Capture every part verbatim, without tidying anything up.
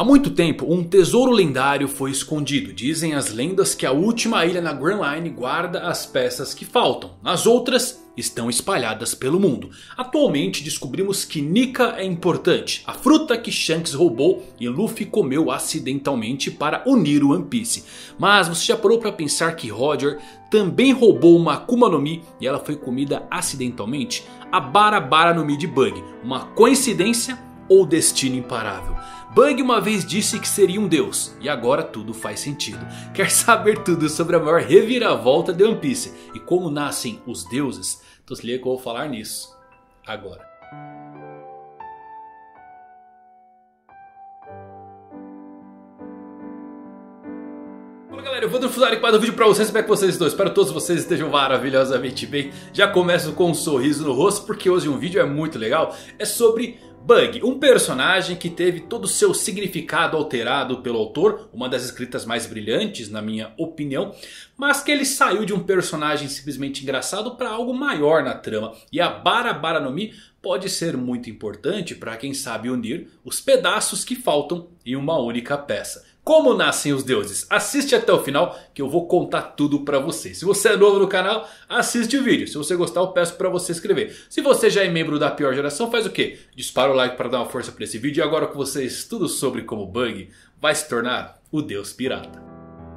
Há muito tempo um tesouro lendário foi escondido. Dizem as lendas que a última ilha na Grand Line guarda as peças que faltam. As outras estão espalhadas pelo mundo. Atualmente descobrimos que Nika é importante. A fruta que Shanks roubou e Luffy comeu acidentalmente para unir o One Piece. Mas você já parou para pensar que Roger também roubou uma Akuma no Mi e ela foi comida acidentalmente? A Bara Bara no Mi de Bug. Uma coincidência ou destino imparável? Bug uma vez disse que seria um deus e agora tudo faz sentido. Quer saber tudo sobre a maior reviravolta de One Piece e como nascem os deuses? Então se liga que eu vou falar nisso agora. Fala galera, eu vou dar aqui para o vídeo para vocês, como é que vocês estão? Espero que todos vocês estejam maravilhosamente bem. Já começo com um sorriso no rosto porque hoje um vídeo é muito legal. É sobre Bug, um personagem que teve todo o seu significado alterado pelo autor. Uma das escritas mais brilhantes na minha opinião. Mas que ele saiu de um personagem simplesmente engraçado para algo maior na trama. E a Bara Bara no Mi pode ser muito importante para quem sabe unir os pedaços que faltam em uma única peça. Como nascem os deuses? Assiste até o final que eu vou contar tudo pra vocês. Se você é novo no canal, assiste o vídeo. Se você gostar, eu peço pra você se inscrever. Se você já é membro da pior geração, faz o quê? Dispara o like para dar uma força pra esse vídeo. E agora com vocês, tudo sobre como Bug vai se tornar o deus pirata.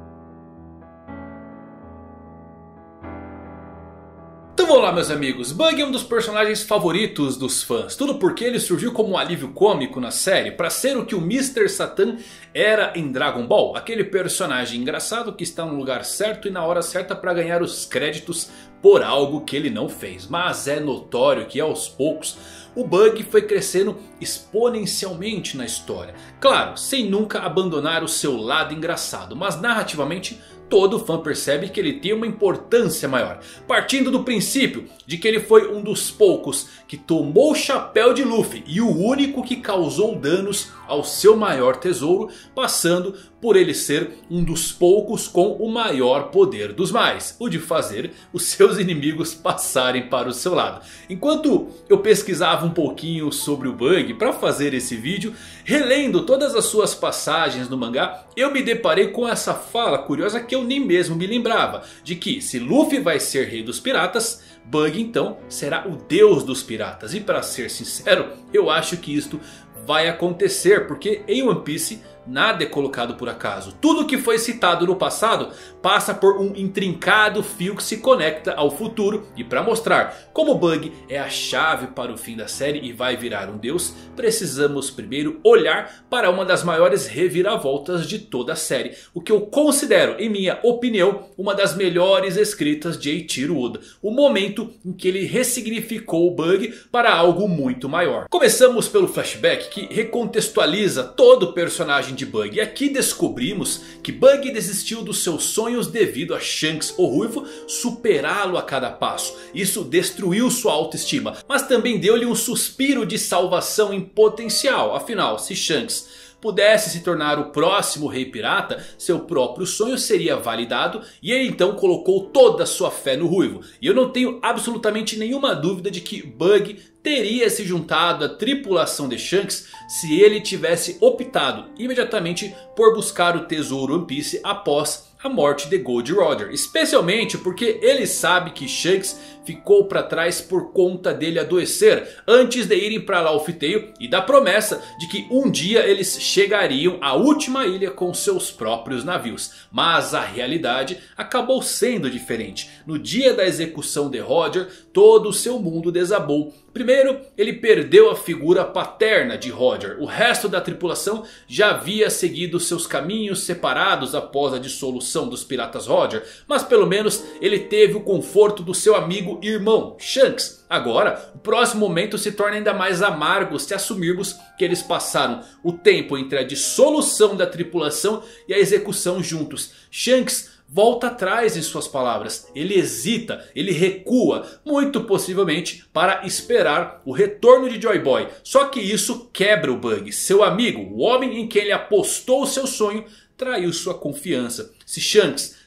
Então vamos lá meus amigos, Bug é um dos personagens favoritos dos fãs. Tudo porque ele surgiu como um alívio cômico na série para ser o que o mister Satan era em Dragon Ball. Aquele personagem engraçado que está no lugar certo e na hora certa para ganhar os créditos por algo que ele não fez. Mas é notório que aos poucos o Bug foi crescendo exponencialmente na história. Claro, sem nunca abandonar o seu lado engraçado, mas narrativamente todo fã percebe que ele tem uma importância maior. Partindo do princípio de que ele foi um dos poucos que tomou o chapéu de Luffy e o único que causou danos ao seu maior tesouro, passando por ele ser um dos poucos com o maior poder dos mais, o de fazer os seus inimigos passarem para o seu lado. Enquanto eu pesquisava um pouquinho sobre o Bug para fazer esse vídeo, relendo todas as suas passagens no mangá, eu me deparei com essa fala curiosa que eu nem mesmo me lembrava, de que se Luffy vai ser rei dos piratas, Bug então será o deus dos piratas. E para ser sincero, eu acho que isto vai acontecer, porque em One Piece nada é colocado por acaso. Tudo que foi citado no passado passa por um intrincado fio que se conecta ao futuro. E para mostrar como Bug é a chave para o fim da série e vai virar um deus, precisamos primeiro olhar para uma das maiores reviravoltas de toda a série. O que eu considero, em minha opinião, uma das melhores escritas de Eiichiro Oda. O momento em que ele ressignificou o Bug para algo muito maior. Começamos pelo flashback que recontextualiza todo o personagem de Bug. E aqui descobrimos que Bug desistiu dos seus sonhos devido a Shanks, o Ruivo, superá-lo a cada passo. Isso destruiu sua autoestima, mas também deu-lhe um suspiro de salvação em potencial. Afinal, se Shanks pudesse se tornar o próximo rei pirata, seu próprio sonho seria validado e ele então colocou toda a sua fé no Ruivo. E eu não tenho absolutamente nenhuma dúvida de que Bug teria se juntado à tripulação de Shanks se ele tivesse optado imediatamente por buscar o tesouro One Piece após a morte de Gold Roger. Especialmente porque ele sabe que Shanks ficou para trás por conta dele adoecer antes de irem para Laugh Tale e da promessa de que um dia eles chegariam à última ilha com seus próprios navios. Mas a realidade acabou sendo diferente. No dia da execução de Roger, todo o seu mundo desabou. Primeiro, ele perdeu a figura paterna de Roger. O resto da tripulação já havia seguido seus caminhos separados após a dissolução dos piratas Roger. Mas pelo menos ele teve o conforto do seu amigo e irmão Shanks. Agora, o próximo momento se torna ainda mais amargo se assumirmos que eles passaram o tempo entre a dissolução da tripulação e a execução juntos. Shanks volta atrás em suas palavras, ele hesita, ele recua, muito possivelmente para esperar o retorno de Joy Boy. Só que isso quebra o Bug, seu amigo, o homem em quem ele apostou o seu sonho, traiu sua confiança. Se Shanks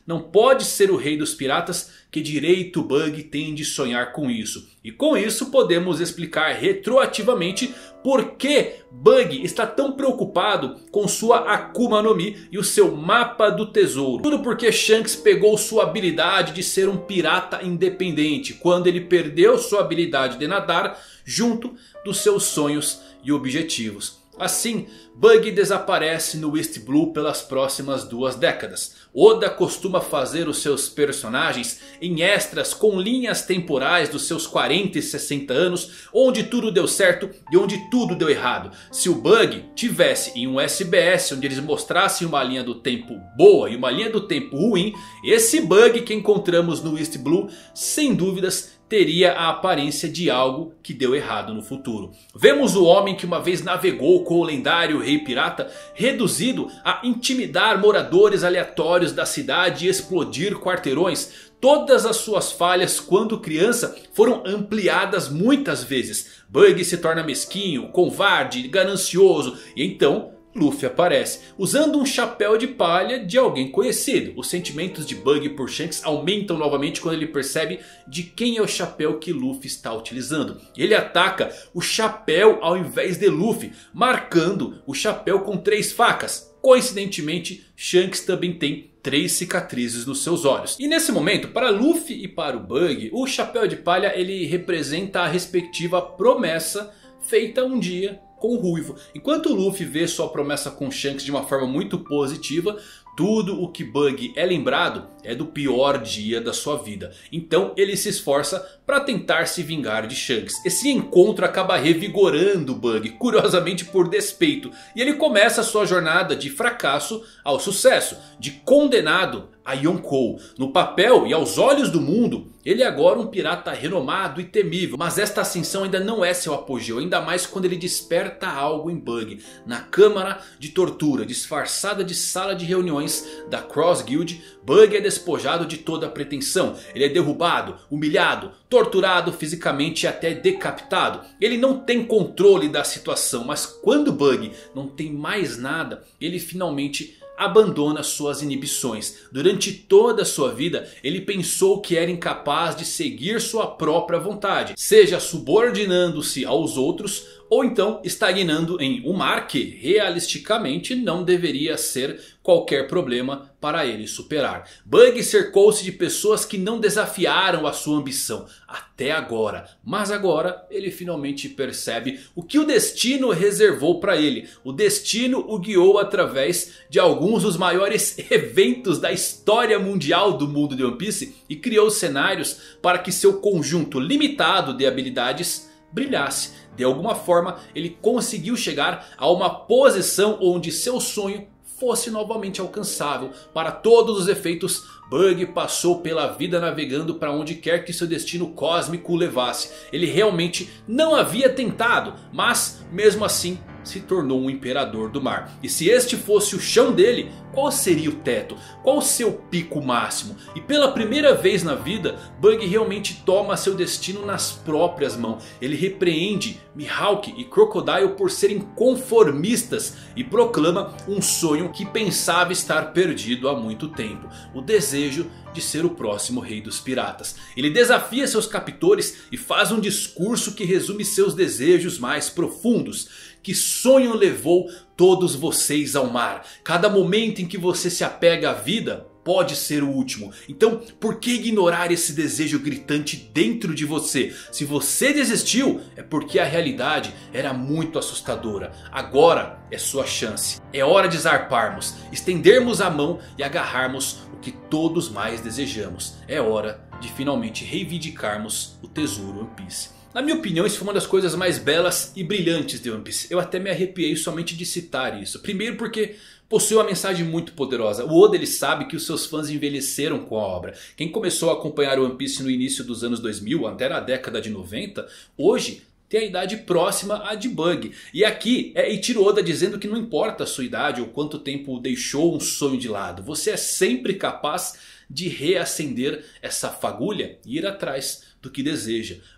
não pode ser o rei dos piratas, que direito Bug tem de sonhar com isso? E com isso podemos explicar retroativamente por que Bug está tão preocupado com sua Akuma no Mi e o seu mapa do tesouro. Tudo porque Shanks pegou sua habilidade de ser um pirata independente quando ele perdeu sua habilidade de nadar junto dos seus sonhos e objetivos. Assim, Bug desaparece no East Blue pelas próximas duas décadas. Oda costuma fazer os seus personagens em extras com linhas temporais dos seus quarenta e sessenta anos, onde tudo deu certo e onde tudo deu errado. Se o Bug tivesse em um S B S onde eles mostrassem uma linha do tempo boa e uma linha do tempo ruim, esse Bug que encontramos no East Blue, sem dúvidas, teria a aparência de algo que deu errado no futuro. Vemos o homem que uma vez navegou com o lendário rei pirata reduzido a intimidar moradores aleatórios da cidade e explodir quarteirões. Todas as suas falhas quando criança foram ampliadas muitas vezes. Bug se torna mesquinho, covarde, ganancioso e então Luffy aparece, usando um chapéu de palha de alguém conhecido. Os sentimentos de Bug por Shanks aumentam novamente quando ele percebe de quem é o chapéu que Luffy está utilizando. Ele ataca o chapéu ao invés de Luffy, marcando o chapéu com três facas. Coincidentemente, Shanks também tem três cicatrizes nos seus olhos. E nesse momento, para Luffy e para o Bug, o chapéu de palha ele representa a respectiva promessa feita um dia com o Ruivo. Enquanto o Luffy vê sua promessa com Shanks de uma forma muito positiva, tudo o que Bug é lembrado é do pior dia da sua vida. Então ele se esforça para tentar se vingar de Shanks. Esse encontro acaba revigorando Bug, curiosamente por despeito. E ele começa a sua jornada de fracasso ao sucesso, de condenado a Yonkou. No papel e aos olhos do mundo, ele é agora um pirata renomado e temível. Mas esta ascensão ainda não é seu apogeu, ainda mais quando ele desperta algo em Bug. Na câmara de tortura, disfarçada de sala de reuniões da Cross Guild, Bug é despojado de toda a pretensão. Ele é derrubado, humilhado, torturado fisicamente e até decapitado. Ele não tem controle da situação, mas quando Bug não tem mais nada, ele finalmente abandona suas inibições. Durante toda a sua vida ele pensou que era incapaz de seguir sua própria vontade, seja subordinando-se aos outros ou então estagnando em um mar que realisticamente não deveria ser qualquer problema para ele superar. Bug cercou-se de pessoas que não desafiaram a sua ambição até agora. Mas agora ele finalmente percebe o que o destino reservou para ele. O destino o guiou através de alguns dos maiores eventos da história mundial do mundo de One Piece. E criou cenários para que seu conjunto limitado de habilidades brilhasse. De alguma forma ele conseguiu chegar a uma posição onde seu sonho fosse novamente alcançável. Para todos os efeitos, Bug passou pela vida navegando para onde quer que seu destino cósmico o levasse. Ele realmente não havia tentado, mas mesmo assim se tornou um imperador do mar. E se este fosse o chão dele, qual seria o teto? Qual o seu pico máximo? E pela primeira vez na vida, Bug realmente toma seu destino nas próprias mãos. Ele repreende Mihawk e Crocodile por serem conformistas e proclama um sonho que pensava estar perdido há muito tempo. O desejo de ser o próximo rei dos piratas. Ele desafia seus captores e faz um discurso que resume seus desejos mais profundos. Que sonho levou todos vocês ao mar? Cada momento em que você se apega à vida pode ser o último. Então por que ignorar esse desejo gritante dentro de você? Se você desistiu é porque a realidade era muito assustadora. Agora é sua chance. É hora de zarparmos, estendermos a mão e agarrarmos o que todos mais desejamos. É hora de finalmente reivindicarmos o tesouro One Piece. Na minha opinião, isso foi uma das coisas mais belas e brilhantes de One Piece. Eu até me arrepiei somente de citar isso. Primeiro porque possui uma mensagem muito poderosa. O Oda ele sabe que os seus fãs envelheceram com a obra. Quem começou a acompanhar o One Piece no início dos anos dois mil, até na década de noventa, hoje tem a idade próxima à de Bug. E aqui é Eiichiro Oda dizendo que não importa a sua idade ou quanto tempo deixou um sonho de lado. Você é sempre capaz de reacender essa fagulha e ir atrás do que deseja.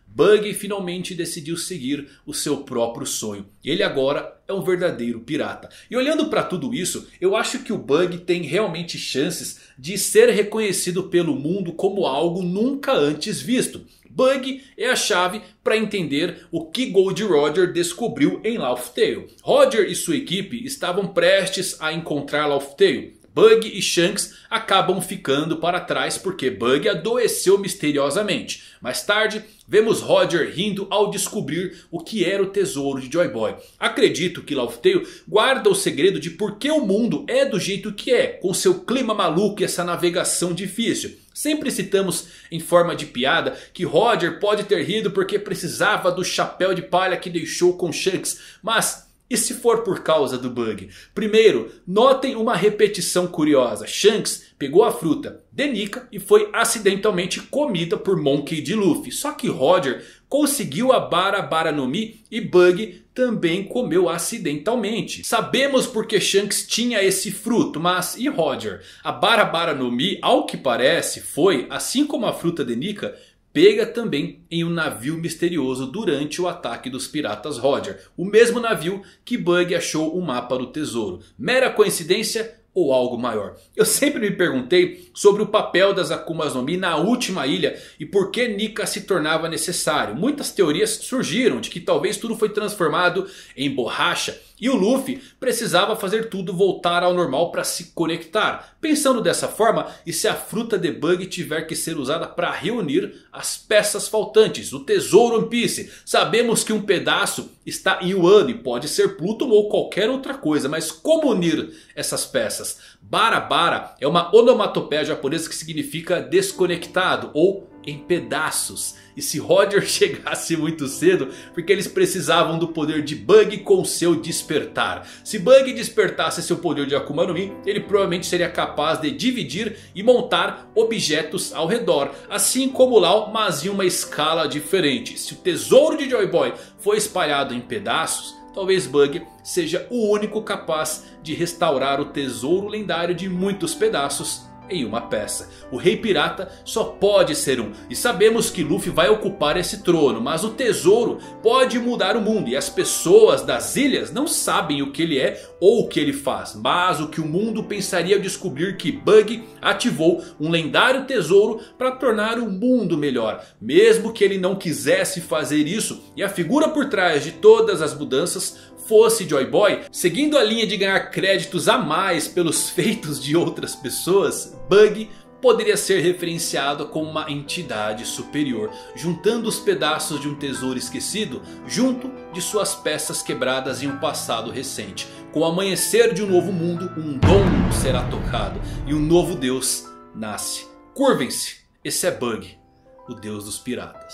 Bug finalmente decidiu seguir o seu próprio sonho. Ele agora é um verdadeiro pirata. E olhando para tudo isso, eu acho que o Bug tem realmente chances de ser reconhecido pelo mundo como algo nunca antes visto. Bug é a chave para entender o que Gold Roger descobriu em Laugh Tale. Roger e sua equipe estavam prestes a encontrar Laugh Tale. Bug e Shanks acabam ficando para trás porque Bug adoeceu misteriosamente. Mais tarde, vemos Roger rindo ao descobrir o que era o tesouro de Joy Boy. Acredito que Laugh Tale guarda o segredo de por que o mundo é do jeito que é, com seu clima maluco e essa navegação difícil. Sempre citamos em forma de piada que Roger pode ter rido porque precisava do chapéu de palha que deixou com Shanks, mas... e se for por causa do Bug? Primeiro, notem uma repetição curiosa. Shanks pegou a fruta de Nika e foi acidentalmente comida por Monkey D. Luffy. Só que Roger conseguiu a Bara Bara no Mi e Bug também comeu acidentalmente. Sabemos porque Shanks tinha esse fruto, mas e Roger? A Bara Bara no Mi, ao que parece, foi, assim como a fruta de Nika, pega também em um navio misterioso durante o ataque dos piratas Roger. O mesmo navio que Bug achou o mapa do tesouro. Mera coincidência ou algo maior? Eu sempre me perguntei sobre o papel das Akumas no Mi na última ilha e por que Nika se tornava necessário. Muitas teorias surgiram de que talvez tudo foi transformado em borracha e o Luffy precisava fazer tudo voltar ao normal para se conectar. Pensando dessa forma, e se a fruta de Bug tiver que ser usada para reunir as peças faltantes, o tesouro One Piece? Sabemos que um pedaço está em Wano e pode ser Pluton ou qualquer outra coisa, mas como unir essas peças? Bara Bara é uma onomatopeia japonesa que significa desconectado ou em pedaços. E se Roger chegasse muito cedo, porque eles precisavam do poder de Bug com seu despertar. Se Bug despertasse seu poder de Akuma no Mi, ele provavelmente seria capaz de dividir e montar objetos ao redor. Assim como Lau, mas em uma escala diferente. Se o tesouro de Joy Boy foi espalhado em pedaços, talvez Bug seja o único capaz de restaurar o tesouro lendário de muitos pedaços em uma peça. O Rei Pirata só pode ser um. E sabemos que Luffy vai ocupar esse trono. Mas o tesouro pode mudar o mundo. E as pessoas das ilhas não sabem o que ele é ou o que ele faz. Mas o que o mundo pensaria ao descobrir que Bug ativou um lendário tesouro para tornar o mundo melhor. Mesmo que ele não quisesse fazer isso. E a figura por trás de todas as mudanças fosse Joy Boy, seguindo a linha de ganhar créditos a mais pelos feitos de outras pessoas, Bug poderia ser referenciado como uma entidade superior, juntando os pedaços de um tesouro esquecido junto de suas peças quebradas em um passado recente. Com o amanhecer de um novo mundo, um dom será tocado e um novo deus nasce. Curvem-se, esse é Bug, o deus dos piratas.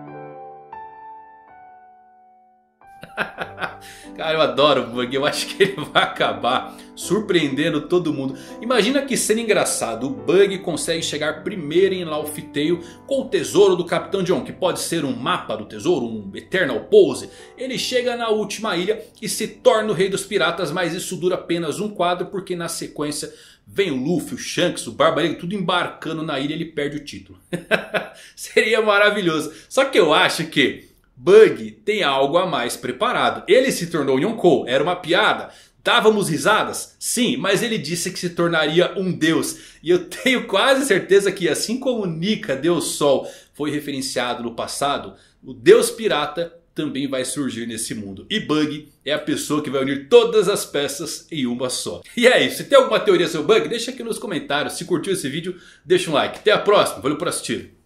Cara, eu adoro o Bug, eu acho que ele vai acabar surpreendendo todo mundo. Imagina que cena engraçada, o Bug consegue chegar primeiro em Laugh Tale com o tesouro do Capitão John, que pode ser um mapa do tesouro, um Eternal Pose. Ele chega na última ilha e se torna o rei dos piratas, mas isso dura apenas um quadro porque na sequência vem o Luffy, o Shanks, o Barba Negra, tudo embarcando na ilha e ele perde o título. Seria maravilhoso, só que eu acho que Bug tem algo a mais preparado. Ele se tornou Yonkou, era uma piada. Dávamos risadas? Sim, mas ele disse que se tornaria um deus. E eu tenho quase certeza que assim como Nika, Deus Sol, foi referenciado no passado, o Deus Pirata também vai surgir nesse mundo. E Bug é a pessoa que vai unir todas as peças em uma só. E é isso, se tem alguma teoria sobre Bug, deixa aqui nos comentários. Se curtiu esse vídeo, deixa um like. Até a próxima, valeu por assistir.